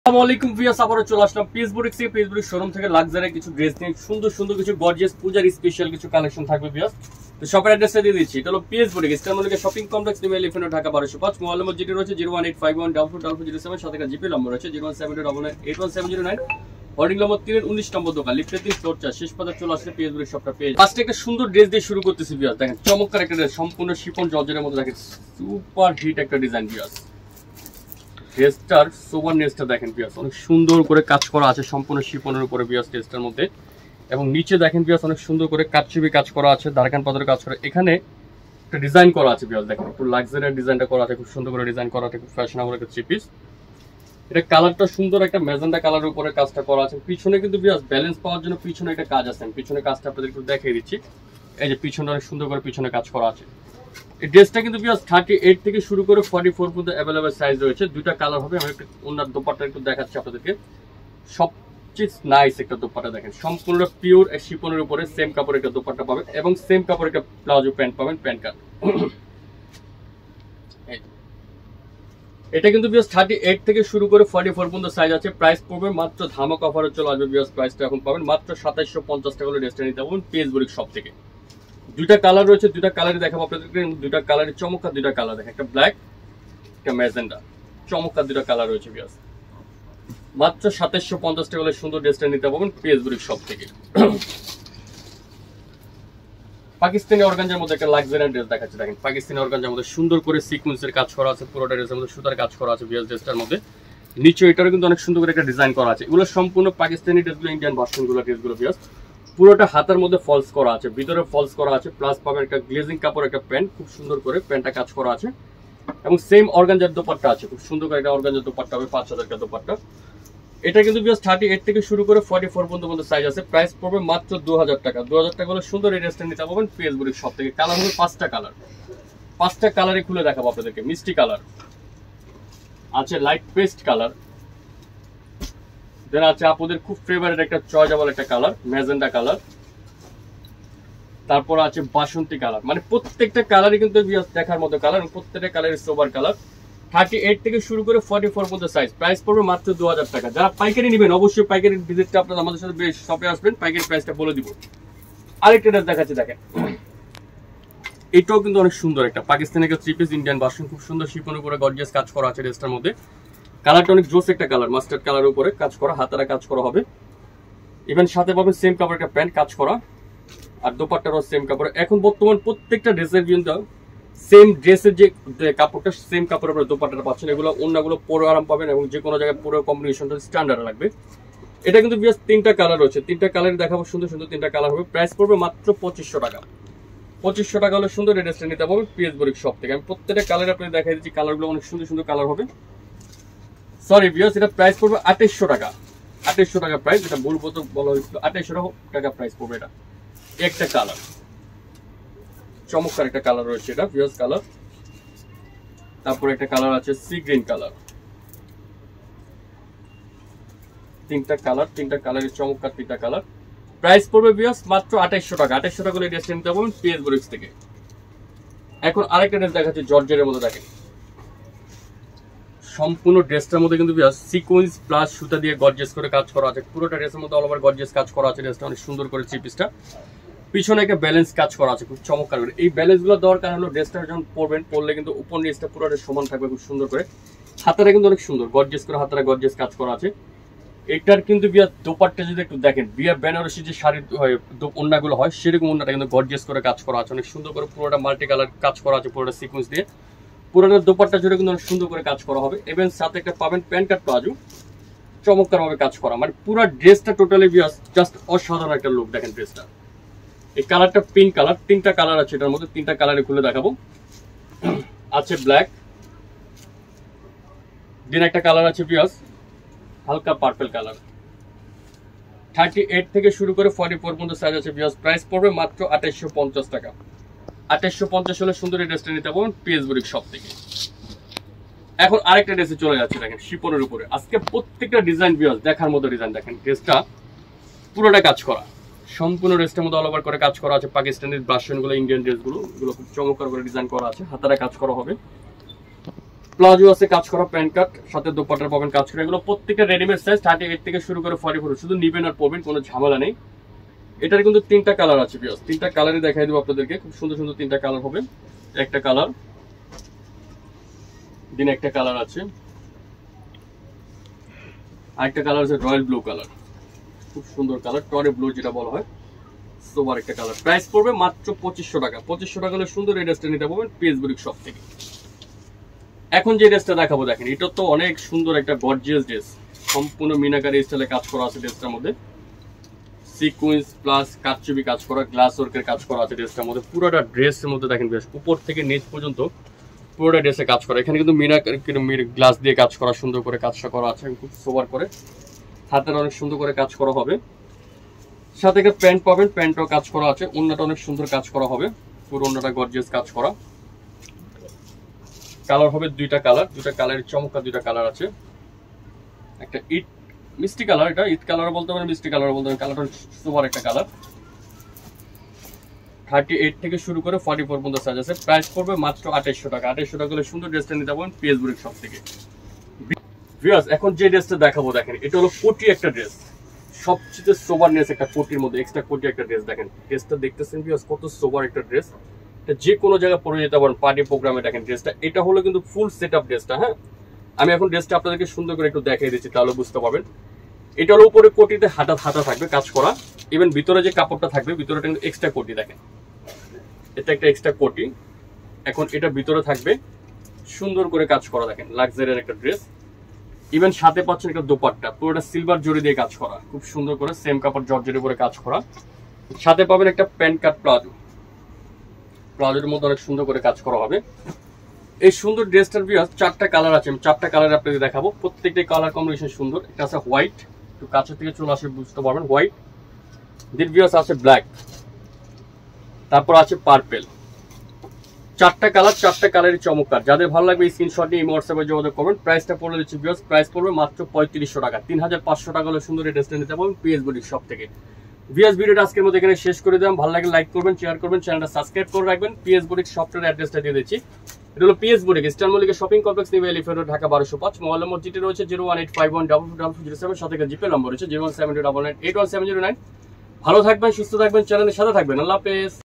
আসসালামু আলাইকুম ভিউয়ার্স, আবারো চলে আসলাম পিস বুটিক্স থেকে। পিস বুটিক্স শোরুম থেকে লাক্সারি কিছু ড্রেস নিয়ে সুন্দর সুন্দর কিছু গর্জিয়াস পূজার স্পেশাল কিছু কালেকশন থাকবে ভিউয়ার্স। তো শপের অ্যাড্রেসটা দিয়ে দিচ্ছি, এটা হলো Peace Boutiques, Eastern Mallika shopping complex, new elephant Dhaka 1205। Mobile number যেটি রয়েছে 018514407, সাথে একটা জিপি নম্বর রয়েছে 01789817009। হোর্ডিং নম্বর 3 19 নম্বর দোকান, লিফটে 3 ফ্লোর 4, শেষ পাতা চলে আসলে পিস বুটিক্স শপটা পেয়ে। ফার্স্টে একটা সুন্দর ড্রেস দিয়ে শুরু করতেছি ভিউয়ার্স। দেখেন চমৎকার একটা ড্রেস, সম্পূর্ণ শিফন জর্জেটের মধ্যে, দেখেন সুপার হিট একটা ডিজাইন ভিউয়ার্স। ড্রেসটার সোভারনেসটা দেখেন ভিউয়ার্স, অনেক সুন্দর করে কাজ করা আছে সম্পূর্ণ শিফনের উপরে ভিউয়ার্স ড্রেসটার মধ্যে। এবং নিচে দেখেন ভিউয়ার্স অনেক সুন্দর করে কাটচুপি কাজ করা আছে, দারকান পাথরের কাজ করা। এখানে একটা ডিজাইন করা আছে ভিউয়ার্স, দেখেন একটু লাক্সারি ডিজাইনটা করা আছে, খুব সুন্দর করে ডিজাইন করা আছে, খুব ফ্যাশনেবল একটা থ্রি পিস। এটা কালারটা সুন্দর একটা ম্যাজেন্ডা কালারের উপরে কাজটা করা আছে। পিছনে কিন্তু ভিউয়ার্স ব্যালেন্স পাওয়ার জন্য পিছনে একটা কাজ আছে, পিছনে কাজটা আপনাদের একটু দেখিয়ে দিচ্ছি। এই যে পিছনে অনেক সুন্দর করে পিছনে কাজ করা আছে। এই ড্রেসটা কিন্তু ভিউয়ার্স 38 থেকে শুরু করে 44 পর্যন্ত अवेलेबल সাইজ রয়েছে। দুইটা কালার হবে। আমি একটু ওনার দোপাট্টা একটু দেখাচ্ছি আপনাদেরকে। সবচেয়ে নাইস একটা দোপাট্টা দেখেন, সম্পূর্ণ পিওর শিফনের উপরে সেম কাপড়ের একটা দোপাট্টা পাবেন এবং সেম কাপড়ের একটা প্লাজো প্যান্ট পাবেন, প্যান্ট কাট। এটা কিন্তু ভিউয়ার্স 38 থেকে শুরু করে 44 পর্যন্ত সাইজ আছে। প্রাইস পড়বে মাত্র ধামাকা অফারে চলে আসবে ভিউয়ার্স। প্রাইসটা এখন পাবেন মাত্র 2750 টাকা করে ড্রেসটা নিতে পারবেন পিস বুটিক শপ থেকে। দুইটা কালার রয়েছে, দুইটা কালারই দেখাবো আপনাদেরকে। দুইটা কালারের চমৎকার দুইটা কালার দেখেন, একটা ব্ল্যাক একটা ম্যাজেন্ডা, চমৎকার দুইটা কালার রয়েছে ভিউয়ার্স। মাত্র 2750 টাকা করে সুন্দর ড্রেসটা নিতে পারবেন পিস বুটিক শপ থেকে। পাকিস্তানি অর্গানজার মধ্যে একটা লাক্সারি ড্রেস দেখাচ্ছে, দেখেন পাকিস্তানি অর্গানজার মধ্যে সুন্দর করে সিকোয়েন্সের কাজ করা আছে, পুরোটা ড্রেসের মধ্যে সুতার কাজ করা আছে ভিউয়ার্স ড্রেসটার মধ্যে। নিচে এটারও কিন্তু অনেক সুন্দর করে একটা ডিজাইন করা আছে। এগুলো সম্পূর্ণ পাকিস্তানি ড্রেসগুলো, ইন্ডিয়ান ভার্সনগুলো ড্রেসগুলো ভিউয়ার্স। পুরোটা হাতের মধ্যে ফলস করা আছে, ভিতরে ফলস করা আছে, প্লাস পাবেন একটা গ্লেজিং কাপড় একটা প্যান্ট, খুব সুন্দর করে প্যান্টটা কাজ করা আছে। এবং সেম অর্গানজার দোপাট্টা আছে, খুব সুন্দর করে একটা অর্গানজার দোপাট্টা হবে 5000 টাকা দোপাট্টা। এটা কিন্তু ভিউয়ার্স 38 থেকে শুরু করে 44 পর্যন্ত সাইজ আছে। প্রাইস পড়বে মাত্র 2000 টাকা। 2000 টাকা হলে সুন্দর এই ড্রেসটা নিতে পারবেন পিস বুটিক শপ থেকে। কালার হবে 5টা কালার, 5টা কালারে খুলে দেখাবো আপনাদেরকে। মিষ্টি কালার আছে, লাইট পেস্ট কালার, দেন আছে আপনাদের খুব ফেভারিট একটা চয়েজেবল একটা কালার ম্যাজেন্ডা কালার, তারপর আছে বাসন্তী কালার। মানে প্রত্যেকটা কালারই কিন্তু দেখার মতো কালার, প্রত্যেকটা কালারের সোবার কালার। 38 থেকে শুরু করে 44 পর্যন্ত সাইজ। প্রাইস পড়বে মাত্র 2000 টাকা। যারা পাইকারি নেবেন অবশ্যই পাইকারি ভিজিটটা আপনারা আমাদের সাথে শপে আসবেন, পাইকারি প্রাইসটা বলে দিব। আরেকটা ড্রেস দেখাচ্ছি দেখেন, এটাও কিন্তু অনেক সুন্দর একটা পাকিস্তানি একটা থ্রি পিস ইন্ডিয়ান ভার্সন, খুব সুন্দর শিফনের উপরে গর্জিয়াস কাজ করা আছে ড্রেসটার মধ্যে। কালারটা অনেক জোস একটা কালার, মাস্টার্ড কালারের উপরে কাজ করা, হাতারা কাজ করা হবে। ইভেন সাথে পাবেন সেম কাপড়ের একটা প্যান্ট কাজ করা, আর দোপাট্টারও সেম কাপড়। এখন বর্তমান প্রত্যেকটা ড্রেসের কিন্তু সেম ড্রেসের যে কাপড়টা সেম কাপড়ের উপরে দোপাট্টাটা পাচ্ছেন। এগুলো অন্যগুলো পরে আরাম পাবেন এবং যে কোনো জায়গায় পুরো কম্বিনেশনটা স্ট্যান্ডার্ড লাগবে। এটা কিন্তু বিয়াস 3টা কালার রয়েছে, 3টা কালার দেখাবো, সুন্দর সুন্দর 3টা কালার হবে। প্রাইস পড়বে মাত্র 2500 টাকা। 2500 টাকা হলে সুন্দর এই ড্রেসটা নিতে পারবেন পিস বুটিক শপ থেকে। আমি প্রত্যেকটা কালার আপনাদের দেখাই দিচ্ছি, কালারগুলো অনেক সুন্দর সুন্দর কালার হবে। সরি বিয়াস, এটা প্রাইস পড়বে 2800 টাকা। 2800 টাকা প্রাইস, এটা ভুল বলতে বলা হয়েছিল, 2800 টাকা প্রাইস পড়বে। এটা একটা কালার, চমৎকার একটা কালার রয়েছে এটা ভিউয়ার্স কালার। তারপর একটা কালার আছে সি গ্রিন কালার। 3টা কালার, 3টা কালারের চমৎকার 3টা কালার। প্রাইস পড়বে ভিউয়ার্স মাত্র 2800 টাকা। 2800 টাকা করে ড্রেসটা নিতে পারবেন পিএস বুটিক্স থেকে। এখন আরেকটা ড্রেস দেখাচ্ছি জর্জেটের মধ্যে, দেখেন সম্পূর্ণ ড্রেসটার মধ্যে কিন্তু ভিউয়ার্স সিকোয়েন্স প্লাস সুতা দিয়ে গর্জিয়াস করে কাজ করা আছে। পুরোটা ড্রেসের মধ্যে অল ওভার গর্জিয়াস কাজ করা আছে। ড্রেসটা অনেক সুন্দর করে থ্রি পিসটা, পিছনে একটা ব্যালেন্স কাজ করা আছে, খুব চমৎকার করে। এই ব্যালেন্স গুলো দেওয়ার কারণ হলো ড্রেসটা যখন পরবেন, পরলে কিন্তু উপর নিচটা পুরোটা সমান থাকবে খুব সুন্দর করে। হাতারা কিন্তু অনেক সুন্দর গর্জিয়াস করে, হাতারা গর্জিয়াস কাজ করা আছে। এটার কিন্তু বিয়া দোপাট্টা যদি একটু দেখেন, বিয়া বেনারসি যে শাড়ির ওন্নাগুলো হয় সেরকম ওন্নাটা কিন্তু গর্জিয়াস করে কাজ করা আছে, অনেক সুন্দর করে পুরোটা মাল্টি কালার কাজ করা আছে, পুরোটা সিকোয়েন্স দিয়ে পুরোটা দোপাট্টা জুড়ে কিন্তু অনেক সুন্দর করে কাজ করা হবে। এবং সাথে একটা পাবেন প্যান্ট কাট প্লাজো, চমৎকার ভাবে কাজ করা। মানে পুরো ড্রেসটা টোটালি বিয়া জাস্ট অসাধারণ একটা লুক। দেখেন ড্রেসটা, এই কালারটা পিঙ্ক কালার, 3টা কালার আছে এটার মধ্যে, 3টা কালারে খুলে দেখাবো। আছে ব্ল্যাক, দেন একটা কালার আছে ভিউয়ার্স হালকা পার্পল কালার। 38 থেকে শুরু করে 44 পর্যন্ত সাইজ আছে ভিউয়ার্স। প্রাইস পড়বে মাত্র 2850 টাকা। 2850 হলে সুন্দর এই ড্রেসটা নিতে পারবেন পিএস বুটিক শপ থেকে। এখন আরেকটা ড্রেসে চলে যাচ্ছে, দেখেন শিপনের উপরে। আজকে প্রত্যেকটা ডিজাইন ভিউয়ার্স দেখার মতো ডিজাইন। দেখেন ড্রেসটা পুরোটা কাজ করা, সম্পূর্ণ ড্রেসটার মধ্যে অল ওভার করে কাজ করা আছে। পাকিস্তানের ভার্সনগুলো, ইন্ডিয়ান ড্রেসগুলো, এগুলো খুব চমৎকার করে ডিজাইন করা আছে, হাতারা কাজ করা হবে। প্লাজো আছে কাজ করা, প্যান্ট কাট, সাথে দোপাট্টা পাবেন কাজ করা। এগুলো প্রত্যেকটা রেডিমেড সাইজ 38 থেকে শুরু করে 44, শুধু নিবেন আর পরবেন, কোনো ঝামেলা নেই। এটার কিন্তু 3টা কালার আছে ভিউয়ার্স, 3টা কালারই দেখাই দেবো আপনাদেরকে, খুব সুন্দর সুন্দর 3টা কালার হবে। একটা কালার দিন, একটা কালার আছে, আরেকটা কালার আছে রয়্যাল ব্লু কালার, খুব সুন্দর কালার, টরে ব্লু যেটা বলা হয়, সোবার একটা কালার। প্রাইস পড়বে মাত্র 2500 টাকা। 2500 টাকা হলে সুন্দর এই ড্রেসটা নিতে পারবেন পিএস বুটিক শপ থেকে। এখন যে ড্রেসটা দেখাবো দেখেন, এটা তো অনেক সুন্দর একটা গর্জিয়াস ড্রেস, সম্পূর্ণ মিনাকারি স্টাইলে কাজ করা আছে ড্রেসটার মধ্যে, সিকুয়েন্স প্লাস কাটচুপি কাজ করা, গ্লাস ওয়ার্কের কাজ করা আছে ড্রেসটার মধ্যে। পুরোটা ড্রেসের মধ্যে দেখেন বেশ উপর থেকে নিচ পর্যন্ত পুরোটা ড্রেসে কাজ করা। এখানে কিন্তু মিনাকারি গ্লাস দিয়ে কাজ করা, সুন্দর করে কাজটা করা আছে, খুব সোবার করে, হাতের অনেক সুন্দর করে কাজ করা হবে। সাথে একটা প্যান্ট পাবেন, প্যান্টও কাজ করা আছে, ওন্নাটা অনেক সুন্দর কাজ করা হবে, পুরো ওন্নাটা গর্জিয়াস কাজ করা। কালার হবে 2টা কালার, 2টা কালারের চমৎকার 2টা কালার আছে। একটা ইট মিষ্টি কালার, এটা ইট কালার বলতে পারেন, মিষ্টি কালার বলতে পারেন, কালারটা সুপার একটা কালার। 38 থেকে শুরু করে 44 পর্যন্ত সাইজ আছে। প্রাইস পড়বে মাত্র 2800 টাকা। 2800 টাকা হলে সুন্দর ড্রেসটা নিতে পারবেন পিএস বুটিক শপ থেকে। ভিউয়ার্স এখন যে ড্রেসটা দেখাবো দেখেন, এটা হলো কোটি একটা ড্রেস, সবচেয়ে সোবারনেস একটা কোটির মধ্যে এক্সট্রা কোটি একটা ড্রেস। দেখেন ড্রেসটা দেখতেছেন ভিউয়ার্স, কত সোবার একটা ড্রেস, এটা যে কোনো জায়গায় পরে যেতে পারেন পার্টি প্রোগ্রামে। দেখেন ড্রেসটা, এটা হলো কিন্তু ফুল সেটআপ ড্রেসটা। হ্যাঁ, আমি এখন ড্রেসটা আপনাদেরকে সুন্দর করে একটু দেখিয়ে দিচ্ছি, তাহলে বুঝতে পারবেন। এটা হলো উপরে কোটিতে হাতা হাতা থাকবে কাজ করা, ইভেন ভিতরে যে কাপড়টা থাকবে ভিতরেটা কিন্তু এক্সট্রা কোটি। দেখেন এটা একটা এক্সট্রা কোটি, এখন এটা ভিতরে থাকবে সুন্দর করে কাজ করা। দেখেন লাক্সারির একটা ড্রেস, ইভেন সাথে পাচ্ছেন একটা দোপাট্টা, পুরোটা সিলভার জরি দিয়ে কাজ করা, খুব সুন্দর করে সেম কাপড় জর্জের উপরে কাজ করা। সাথে পাবেন একটা প্যান্ট কাট প্লাজো, প্লাজোর মধ্যে অনেক সুন্দর করে কাজ করা হবে। এই সুন্দর ড্রেসটার ভিউয়ার্স 4টা কালার আছে, আমি 4টা কালার আপনাদের দেখাবো, প্রত্যেকটাই কালার কম্বিনেশন সুন্দর। এটা আছে হোয়াইট, একটু কাছের থেকে চলে আসে বুঝতে পারবেন, হোয়াইট। দেন ভিউয়ার্স আছে ব্ল্যাক, তারপর আছে পার্পেল। 4টা কালার, 4টা কালারই চমৎকার। যাদের ভালো লাগবে স্ক্রিনশট নিয়ে হোয়াটসঅ্যাপে যোগাযোগ করবেন। প্রাইসটা পড়ে দিচ্ছি ভিউয়ার্স, প্রাইস পড়বে মাত্র 3500 টাকা। 3500 টাকা হলে সুন্দর এই ড্রেসটা নিতে পারবেন পিএস বুটিক শপ থেকে। ভিউয়ার্স ভিডিওটা আজকের মতো এখানে শেষ করে দিলাম। ভালো লাগলে লাইক করবেন, শেয়ার করবেন, চ্যানেলটা সাবস্ক্রাইব করে রাখবেন। পিএস বুটিক শপটার অ্যাড্রেসটা দিয়ে দিচ্ছি, এটা হলো PS boutique, Eastern Mallika shopping complex, new Elephant Road, Dhaka 1205। Mobile number যেটি রয়েছে 01851222207, সাথে জিপে নম্বর রয়েছে 01729817009। ভালো থাকবেন, সুস্থ থাকবেন, চ্যানেলের সাথে থাকবেন। আল্লাহ হাফেজ।